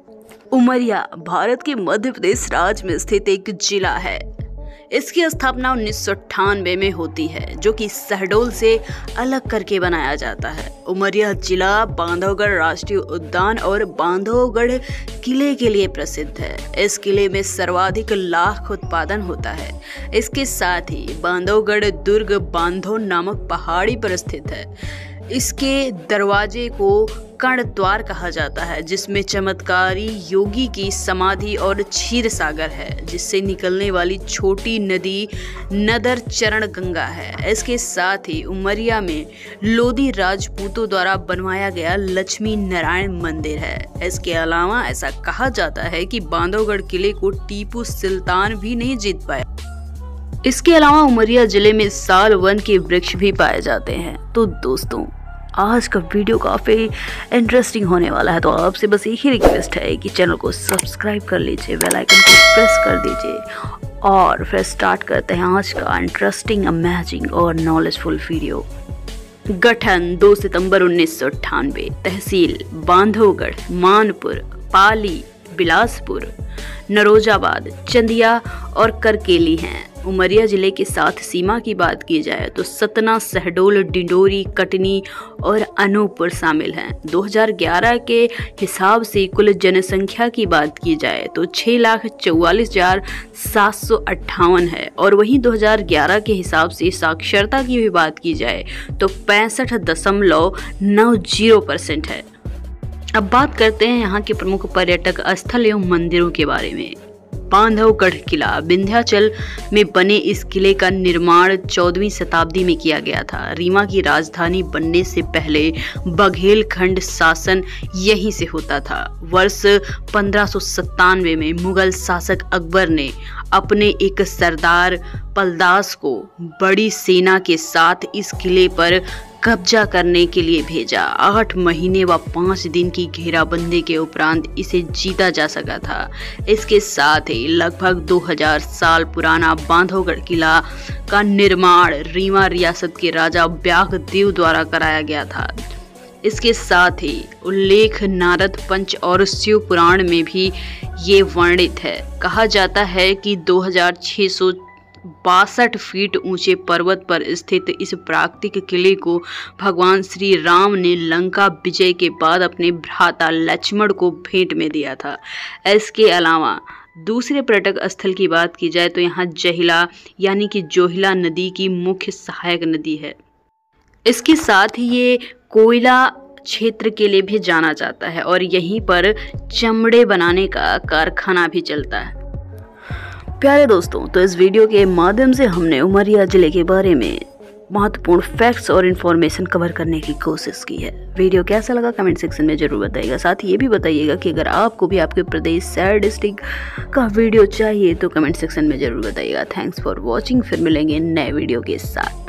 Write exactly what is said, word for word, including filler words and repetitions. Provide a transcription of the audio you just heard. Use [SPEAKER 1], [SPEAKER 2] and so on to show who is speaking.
[SPEAKER 1] उमरिया भारत के मध्य प्रदेश राज्य में स्थित एक जिला है। इसके मध्य प्रदेश राज्य में स्थित एक जिला है। इसकी स्थापना उन्नीस सौ अट्ठानवे में होती है, जो कि शहडोल से अलग करके बनाया जाता है। उमरिया जिला बांधवगढ़ राष्ट्रीय उद्यान और बांधवगढ़ किले के लिए प्रसिद्ध है। इस किले में सर्वाधिक लाख उत्पादन होता है। इसके साथ ही बांधवगढ़ दुर्ग बांधव नामक पहाड़ी पर स्थित है। इसके दरवाजे को कर्ण द्वार कहा जाता है, जिसमें चमत्कारी योगी की समाधि और क्षीर सागर है, जिससे निकलने वाली छोटी नदी नदर चरण गंगा है। इसके साथ ही उमरिया में लोधी राजपूतों द्वारा बनवाया गया लक्ष्मी नारायण मंदिर है। इसके अलावा ऐसा कहा जाता है कि बांधवगढ़ किले को टीपू सुल्तान भी नहीं जीत पाया। इसके अलावा उमरिया जिले में साल वन के वृक्ष भी पाए जाते हैं। तो दोस्तों, आज का वीडियो काफ़ी इंटरेस्टिंग होने वाला है, तो आपसे बस एक ही रिक्वेस्ट है कि चैनल को सब्सक्राइब कर लीजिए, बेल आइकन को प्रेस कर दीजिए और फिर स्टार्ट करते हैं आज का इंटरेस्टिंग, अमेजिंग और नॉलेजफुल वीडियो। गठन दो सितंबर उन्नीस सौ अट्ठानवे। तहसील बांधवगढ़, मानपुर, पाली, बिलासपुर, नरोजाबाद, चंदिया और करकेली हैं। उमरिया जिले के साथ सीमा की बात की जाए तो सतना, शहडोल, डिंडोरी, कटनी और अनूपपुर शामिल हैं। दो हज़ार ग्यारह के हिसाब से कुल जनसंख्या की बात की जाए तो छः लाख चौवालीस हजार सात सौ अट्ठावन है, और वहीं दो हज़ार ग्यारह के हिसाब से साक्षरता की भी बात की जाए तो पैंसठ दशमलव नौ जीरो परसेंट है। अब बात करते हैं यहाँ के प्रमुख पर्यटक स्थल एवं मंदिरों के बारे में। बांधवगढ़ किला। विंध्याचल में बने इस किले का निर्माण चौदहवीं शताब्दी में किया गया था। रीवा की राजधानी बनने से पहले बघेलखंड शासन यहीं से होता था। वर्ष पंद्रह सौ सत्तानवे में मुगल शासक अकबर ने अपने एक सरदार पलदास को बड़ी सेना के साथ इस किले पर कब्जा करने के लिए भेजा। आठ महीने व पाँच दिन की घेराबंदी के उपरांत इसे जीता जा सका था। इसके साथ ही लगभग दो हज़ार साल पुराना बांधवगढ़ किला का निर्माण रीवा रियासत के राजा ब्याहदेव द्वारा कराया गया था। इसके साथ ही उल्लेख नारद पंच और शिव पुराण में भी ये वर्णित है। कहा जाता है कि दो हज़ार छः सौ बासठ फीट ऊंचे पर्वत पर स्थित इस प्राकृतिक किले को भगवान श्री राम ने लंका विजय के बाद अपने भ्राता लक्ष्मण को भेंट में दिया था। इसके अलावा दूसरे पर्यटक स्थल की बात की जाए तो यहाँ जहिला यानी कि जोहिला नदी की मुख्य सहायक नदी है। इसके साथ ही ये कोयला क्षेत्र के लिए भी जाना जाता है और यहीं पर चमड़े बनाने का कारखाना भी चलता है। प्यारे दोस्तों, तो इस वीडियो के माध्यम से हमने उमरिया जिले के बारे में महत्वपूर्ण फैक्ट्स और इन्फॉर्मेशन कवर करने की कोशिश की है। वीडियो कैसा लगा कमेंट सेक्शन में जरूर बताइएगा। साथ ही ये भी बताइएगा कि अगर आपको भी आपके प्रदेश शहर डिस्ट्रिक्ट का वीडियो चाहिए तो कमेंट सेक्शन में जरूर बताइएगा। Thanks for watching. फिर मिलेंगे नए वीडियो के साथ।